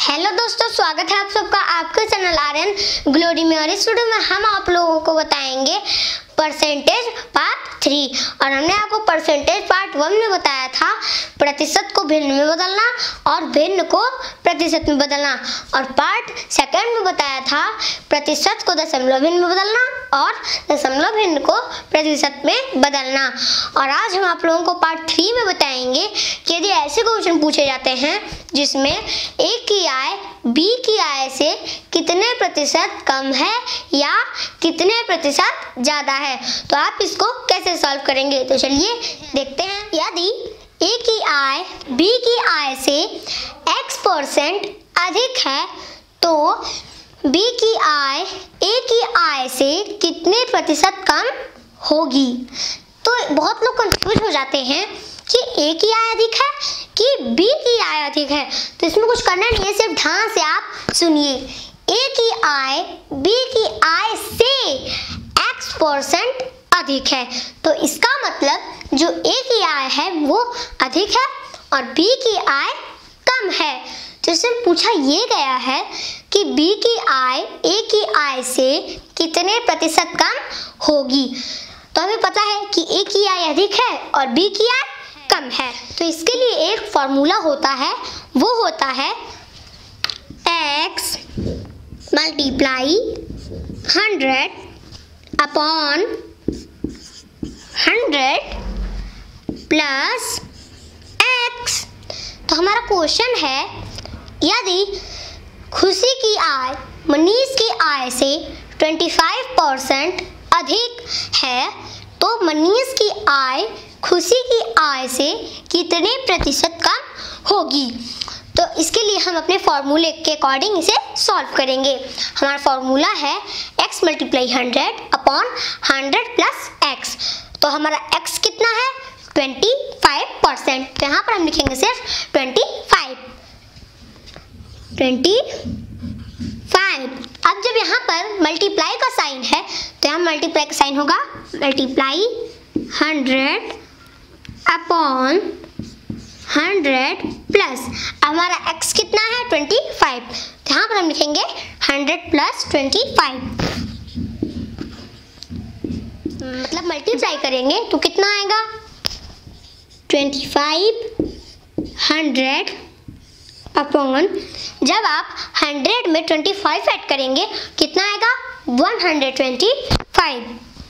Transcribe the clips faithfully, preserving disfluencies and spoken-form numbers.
Hello दोस्तों, स्वागत है आप सबका आपके चैनल आर्यन ग्लोरी में। और इस वीडियो में हम आप लोगों को बताएंगे परसेंटेज पार्ट थ्री। और हमने आपको परसेंटेज पार्ट वन में बताया था प्रतिशत को भिन्न में बदलना और भिन्न को प्रतिशत में बदलना, और पार्ट सेकंड में बताया था प्रतिशत को दशमलव भिन्न में बदलना और दशमलव भिन्न को प्रतिशत में बदलना। और आज हम आप लोगों को पार्ट थ्री में बताएंगे कि यदि ऐसे क्वेश्चन पूछे जाते हैं जिसमें ए की आय बी की आय से कितने प्रतिशत कम है या कितने प्रतिशत ज़्यादा है, तो आप इसको कैसे सॉल्व करेंगे। तो चलिए देखते हैं। यदि ए की आय बी की आय से x परसेंट अधिक है तो बी की आय ए की आय से कितने प्रतिशत कम होगी। तो बहुत लोग कंफ्यूज हो जाते हैं कि ए की आय अधिक है कि बी की आय अधिक है। तो इसमें कुछ करना नहीं है, सिर्फ ध्यान से आप सुनिए। ए की आय बी की आय से x परसेंट अधिक है, तो इसका मतलब जो ए की आय है वो अधिक है और बी की आय कम है। तो इसमें पूछा ये गया है कि बी की आय ए की आय से कितने प्रतिशत कम होगी। तो हमें पता है कि ए की आय अधिक है और बी की आय कम है। तो इसके लिए एक फॉर्मूला होता है, वो होता है x multiply hundred upon hundred plus x। तो हमारा क्वेश्चन है, यदि खुशी की आय मनीष की आय से पच्चीस परसेंट अधिक है तो मनीष की आय खुशी की आय से कितने प्रतिशत कम होगी। तो इसके लिए हम अपने फॉर्मूले के अकॉर्डिंग इसे सॉल्व करेंगे। हमारा फॉर्मूला है x multiply hundred upon hundred plus x. तो हमारा x कितना है पच्चीस परसेंट, तो यहाँ पर हम लिखेंगे सिर्फ पच्चीस पच्चीस। अब जब यहाँ पर मल्टीप्लाई का साइन है तो यहाँ मल्टीप्लाई का साइन होगा multiply hundred upon hundred plus हमारा x कितना है पच्चीस, तो यहाँ पर हम लिखेंगे हंड्रेड प्लस पच्चीस। मतलब मल्टीप्लाई करेंगे तो कितना आएगा पच्चीस हंड्रेड अपॉन, जब आप हंड्रेड में पच्चीस ऐड करेंगे कितना आएगा one hundred twenty five.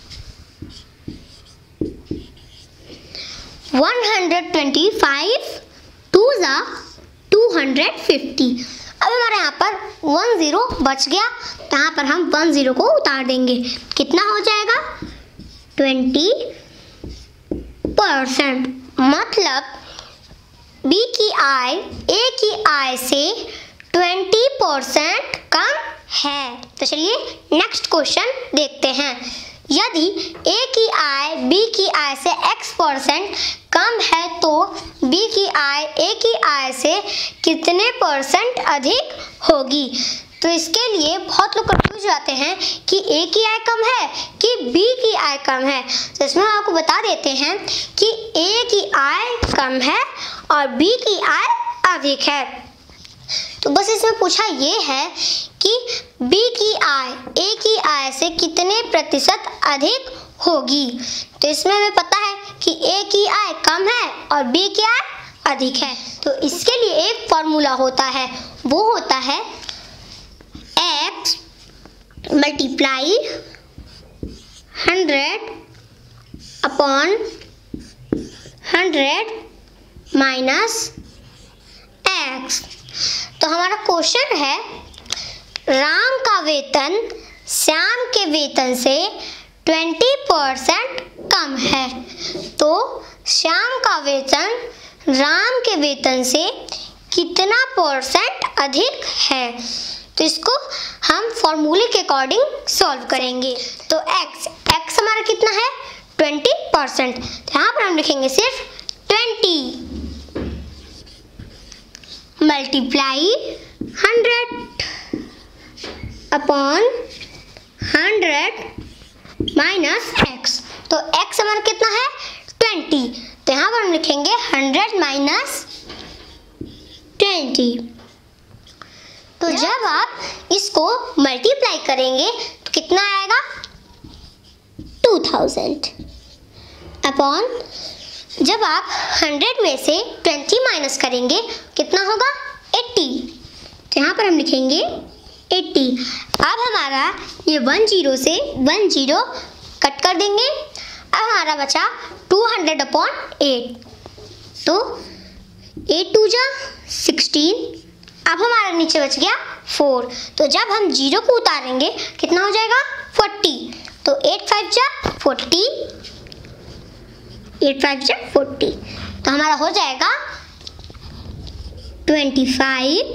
One hundred twenty five two ज़ा टू हंड्रेड फिफ्टी। अब हमारे यहाँ पर वन ज़ीरो बच गया, तो यहाँ पर हम वन ज़ीरो को उतार देंगे। कितना हो जाएगा ट्वेंटी परसेंट। मतलब बी की आय ए की आय से ट्वेंटी परसेंट कम है। तो चलिए नेक्स्ट क्वेश्चन देखते हैं। यदि ए की आय बी की आय से x परसेंट कम है तो बी की आय ए की आय से कितने परसेंट अधिक होगी। तो इसके लिए बहुत लोग कंफ्यूज जाते हैं कि ए की आय कम है कि बी की आय कम है। तो इसमें हम आपको बता देते हैं कि ए की आय कम है और बी की आय अधिक है। तो बस इसमें पूछा ये है कि बी की आय ए की आय से कितने प्रतिशत अधिक होगी। तो इसमें हमें पता है कि ए की आय कम है और बी की आय अधिक है। तो इसके लिए एक फॉर्मूला होता है, वो होता है x multiply hundred upon hundred minus x. तो हमारा क्वेश्चन है, राम का वेतन श्याम के वेतन से ट्वेंटी परसेंट कम है, तो श्याम का वेतन राम के वेतन से कितना परसेंट अधिक है। तो इसको हम फॉर्मूले के अकॉर्डिंग सॉल्व करेंगे। तो x x हमारा कितना है ट्वेंटी परसेंट, तो यहाँ पर हम लिखेंगे सिर्फ twenty multiply hundred upon hundred minus x. तो x हमारा कितना है ट्वेंटी, तो यहाँ पर हम लिखेंगे हंड्रेड माइनस ट्वेंटी। तो जब आप इसको मल्टीप्लाई करेंगे तो कितना आएगा, टू थाउजेंड अपॉन, जब आप हंड्रेड में से ट्वेंटी माइनस करेंगे कितना होगा, एट्टी। तो यहाँ पर हम लिखेंगे एट्टी। अब हमारा ये वन जीरो से वन जीरो कट कर देंगे। अब हमारा बचा टू हंड्रेड अपॉन एट, तो एट टू जा सिक्सटीन। अब हमारा नीचे बच गया फोर। तो जब हम जीरो को उतारेंगे कितना हो जाएगा, फोर्टी। तो एट फाइव जा फोर्टी, एट फाइव जा फोर्टी। तो हमारा हो जाएगा ट्वेंटी फाइव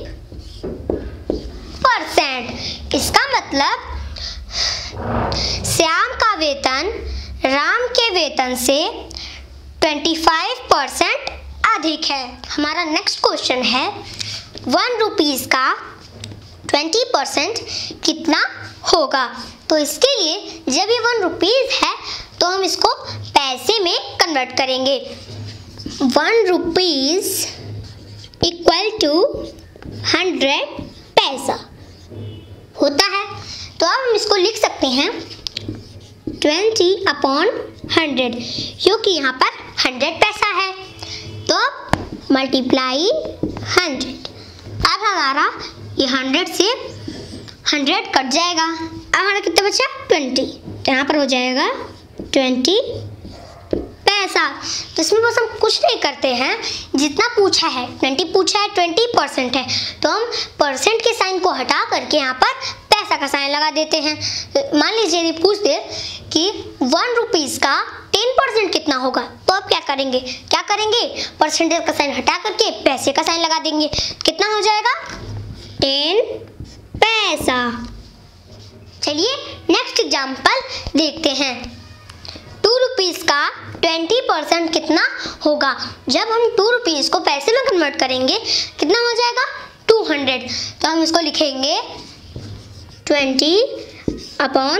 परसेंट। इसका मतलब श्याम का वेतन राम के वेतन से पच्चीस परसेंट अधिक है। हमारा नेक्स्ट क्वेश्चन है, वन रुपीज़ का ट्वेंटी परसेंट कितना होगा। तो इसके लिए जब ये वन रुपीज़ है तो हम इसको पैसे में कन्वर्ट करेंगे। One rupees equal to hundred paisa होता है। तो अब हम इसको लिख सकते हैं ट्वेंटी अपॉन हंड्रेड, क्योंकि यहाँ पर हंड्रेड पैसा है। तो मल्टीप्लाई हंड्रेड। अब हमारा ये हंड्रेड से हंड्रेड कट जाएगा। अब हमारा कितना बचा, ट्वेंटी। तो यहाँ पर हो जाएगा ट्वेंटी पैसा। तो इसमें बस हम कुछ नहीं करते हैं, जितना पूछा है ट्वेंटी पूछा है, ट्वेंटी परसेंट है, तो हम परसेंट के साइन को हटा करके यहाँ पर पैसा का साइन लगा देते हैं। मान लीजिए यदि पूछ दे कि वन रुपीज़ का टेन परसेंट कितना होगा, तो आप क्या करेंगे, क्या करेंगे परसेंटेज का साइन हटा करके पैसे का साइन लगा देंगे। कितना हो जाएगा, टेन पैसा। चलिए नेक्स्ट एग्जाम्पल देखते हैं। टू रुपीज़ का ट्वेंटी परसेंट कितना होगा। जब हम टू रुपीज़ को पैसे में कन्वर्ट करेंगे कितना हो जाएगा, टू हंड्रेड। तो हम इसको लिखेंगे twenty upon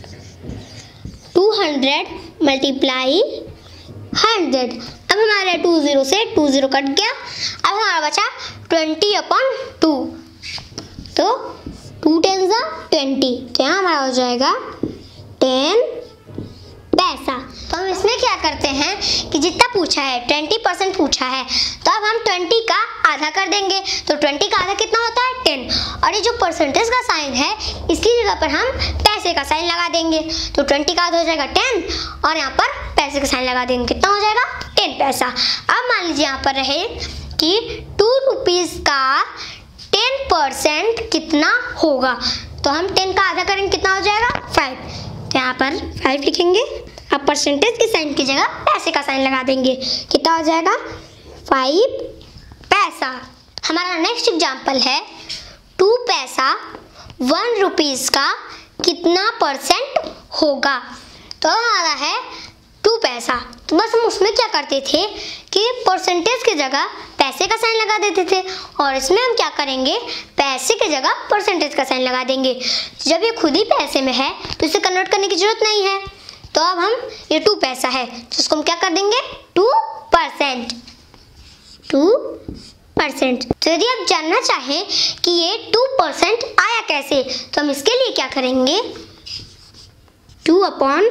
two hundred multiply hundred. अब हमारे टू ज़ीरो से टू ज़ीरो कट गया। अब हमारा बचा ट्वेंटी अपॉन टू, तो टू टेन ज़ा ट्वेंटी। तो यहाँ हमारा हो जाएगा टेन पैसा। तो हम इसमें क्या करते हैं कि जितना पूछा है ट्वेंटी परसेंट पूछा है, तो अब हम ट्वेंटी का आधा कर देंगे। तो ट्वेंटी का आधा कितना होता है, टेन। और ये जो परसेंटेज का साइन है इसकी जगह पर हम पैसे का साइन लगा देंगे। तो ट्वेंटी का आधा हो जाएगा टेन, और यहाँ पर पैसे का साइन लगा देंगे। कितना हो जाएगा, टेन पैसा। अब मान लीजिए यहाँ पर रहे कि टू रुपीज़ का टेन परसेंट कितना होगा। तो हम टेन का आधा करेंगे, कितना हो जाएगा, फाइव। तो यहाँ पर फाइव लिखेंगे। अब परसेंटेज के साइन की जगह पैसे का साइन लगा देंगे। कितना हो जाएगा, फाइव पैसा। हमारा नेक्स्ट एग्जाम्पल है, टू पैसा वन रुपीज़ का कितना परसेंट होगा। तो हमारा है टू पैसा। तो बस हम उसमें क्या करते थे कि परसेंटेज की जगह पैसे का साइन लगा देते थे, और इसमें हम क्या करेंगे, पैसे की जगह परसेंटेज का साइन लगा देंगे। जब ये खुद ही पैसे में है तो इसे कन्वर्ट करने की जरूरत नहीं है। तो अब हम ये टू पैसा है तो इसको हम क्या कर देंगे, टू परसेंट, टू परसेंट। तो यदि आप जानना चाहें कि ये टू परसेंट आया कैसे, तो हम इसके लिए क्या करेंगे, two upon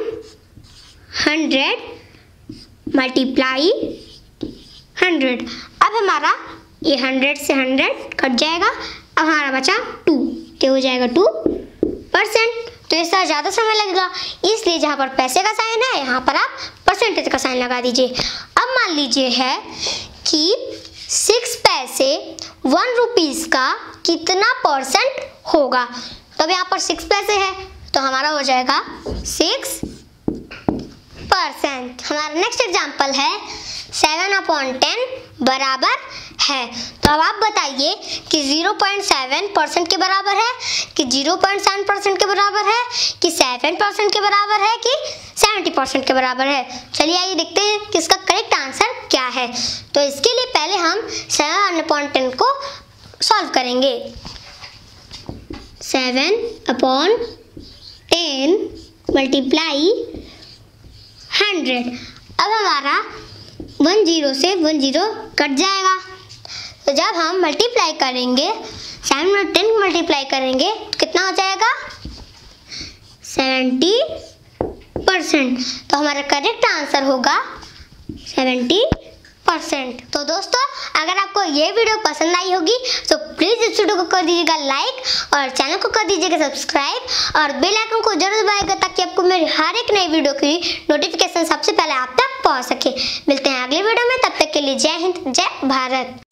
hundred multiply hundred. अब हमारा ये हंड्रेड से हंड्रेड कट जाएगा। अब हमारा बचा टू, तो हो जाएगा टू परसेंट। तो इसका ज़्यादा समय लगेगा, इसलिए जहाँ पर पैसे का साइन है यहाँ पर आप परसेंटेज का साइन लगा दीजिए। अब मान लीजिए है कि सिक्स पैसे वन रुपीज़ का कितना परसेंट होगा। तो अब यहाँ पर सिक्स पैसे है तो हमारा हो जाएगा सिक्स परसेंट। हमारा नेक्स्ट एग्जाम्पल है, सेवन अपॉन टेन बराबर है। तो अब आप बताइए कि ज़ीरो पॉइंट सेवन परसेंट के बराबर है, कि ज़ीरो पॉइंट सेवन परसेंट के बराबर है, कि सेवन परसेंट के बराबर है, कि सेवेंटी परसेंट के बराबर है। चलिए आइए देखते हैं कि इसका करेक्ट आंसर क्या है। तो इसके लिए पहले हम सेवन अपॉन टेन को सॉल्व करेंगे। Seven upon ten multiply hundred. अब हमारा वन जीरो से वन जीरो कट जाएगा। तो जब हम मल्टीप्लाई करेंगे, सेवन में टेन मल्टीप्लाई करेंगे तो कितना हो जाएगा सेवेंटी परसेंट। तो हमारा करेक्ट आंसर होगा सेवेंटी परसेंट। तो दोस्तों अगर आपको ये वीडियो पसंद आई होगी तो प्लीज़ इस वीडियो को कर दीजिएगा लाइक और चैनल को कर दीजिएगा सब्सक्राइब और बेल आइकन को जरूर दबाइएगा ताकि आपको मेरी हर एक नई वीडियो की नोटिफिकेशन सबसे पहले आप तक पहुंच सके। मिलते हैं अगले वीडियो में, तब तक के लिए जय हिंद जय भारत।